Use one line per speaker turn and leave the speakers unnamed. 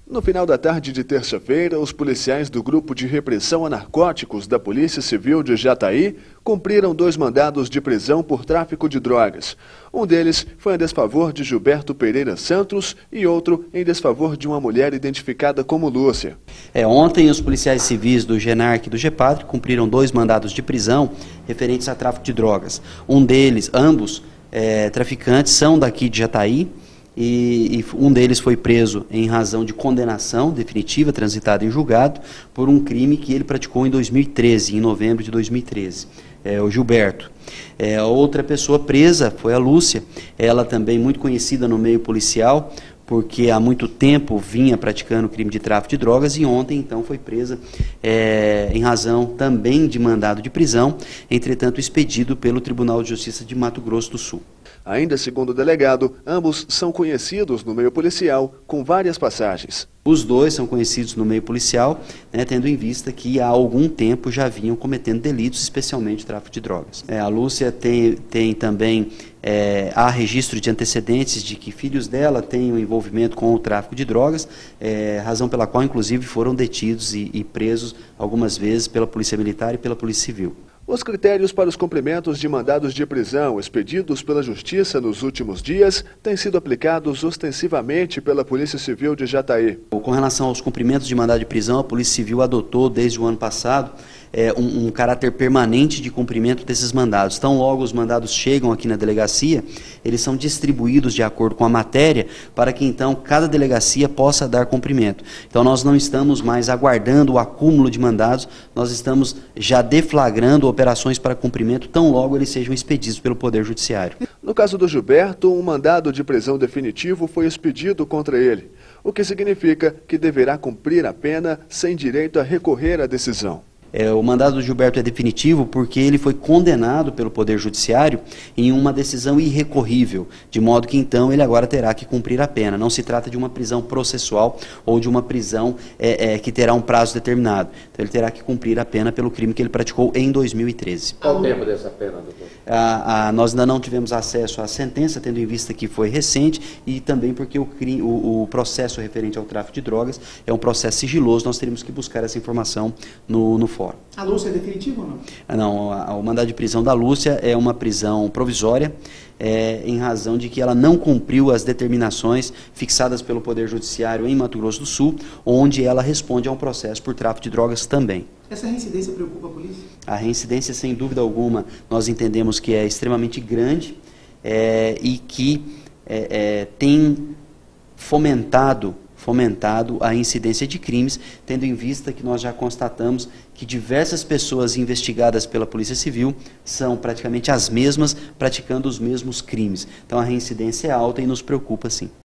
No final da tarde de terça-feira, os policiais do Grupo de Repressão a Narcóticos da Polícia Civil de Jataí cumpriram 2 mandados de prisão por tráfico de drogas. Um deles foi em desfavor de Gilberto Pereira Santos e outro em desfavor de uma mulher identificada como Lúcia.
Ontem, os policiais civis do GENARC e do GEPATRI cumpriram 2 mandados de prisão referentes a tráfico de drogas. Um deles, ambos traficantes, são daqui de Jataí. E um deles foi preso em razão de condenação definitiva, transitada em julgado, por um crime que ele praticou em 2013, em novembro de 2013, o Gilberto. A outra pessoa presa foi a Lúcia, ela também muito conhecida no meio policial, porque há muito tempo vinha praticando crime de tráfico de drogas e ontem, então, foi presa em razão também de mandado de prisão, entretanto expedido pelo Tribunal de Justiça de Mato Grosso do Sul.
Ainda segundo o delegado, ambos são conhecidos no meio policial, com várias passagens.
Os 2 são conhecidos no meio policial, tendo em vista que há algum tempo já vinham cometendo delitos, especialmente tráfico de drogas. A Lúcia tem também, há registro de antecedentes de que filhos dela têm um envolvimento com o tráfico de drogas, razão pela qual, inclusive, foram detidos e presos algumas vezes pela Polícia Militar e pela Polícia Civil.
Os critérios para os cumprimentos de mandados de prisão expedidos pela Justiça nos últimos dias têm sido aplicados ostensivamente pela Polícia Civil de Jataí.
Com relação aos cumprimentos de mandado de prisão, a Polícia Civil adotou desde o ano passado um caráter permanente de cumprimento desses mandados. Então, logo os mandados chegam aqui na delegacia, eles são distribuídos de acordo com a matéria, para que então cada delegacia possa dar cumprimento. Então, nós não estamos mais aguardando o acúmulo de mandados, nós estamos já deflagrando operações para cumprimento, tão logo eles sejam expedidos pelo Poder Judiciário.
No caso do Gilberto, um mandado de prisão definitivo foi expedido contra ele, o que significa que deverá cumprir a pena sem direito a recorrer à decisão.
O mandado do Gilberto é definitivo porque ele foi condenado pelo Poder Judiciário em uma decisão irrecorrível, de modo que então ele agora terá que cumprir a pena. Não se trata de uma prisão processual ou de uma prisão que terá um prazo determinado. Então ele terá que cumprir a pena pelo crime que ele praticou em 2013.
Qual o tempo dessa pena, doutor?
Nós ainda não tivemos acesso à sentença, tendo em vista que foi recente e também porque o processo referente ao tráfico de drogas é um processo sigiloso, nós teríamos que buscar essa informação no fórum.
A Lúcia é definitiva ou não?
Não, o mandado de prisão da Lúcia é uma prisão provisória, em razão de que ela não cumpriu as determinações fixadas pelo Poder Judiciário em Mato Grosso do Sul, onde ela responde a um processo por tráfico de drogas também.
Essa reincidência preocupa a polícia?
A reincidência, sem dúvida alguma, nós entendemos que é extremamente grande e que tem fomentado a incidência de crimes, tendo em vista que nós já constatamos que diversas pessoas investigadas pela Polícia Civil são praticamente as mesmas, praticando os mesmos crimes. Então a reincidência é alta e nos preocupa, sim.